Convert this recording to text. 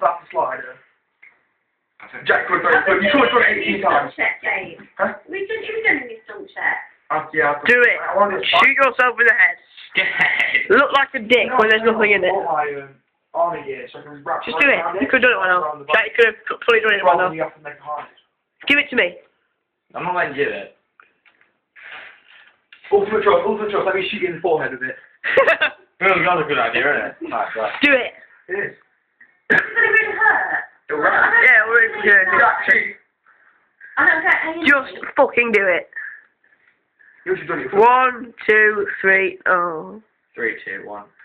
That's the slider. Jack could have done it. You could have done it 18 times. Huh? We've done this all set. Yeah, Do it. Shoot yourself in the head. Look like a dick when there's nothing in it. Just do it. You could have done it right now. Jack, you could have fully done it right now. You have to make a harness. Give it to me. I'm not letting you do it. Ultimate trust. Let me shoot you in the forehead with it. That's a good idea, isn't it? Nice, right. Do it. It is. It's going to really hurt. It'll run. Yeah, we're good. Jack, shoot. I don't get any. Just fucking do it. You should do it. 1, 2, 3. Oh. 3, 2, 1.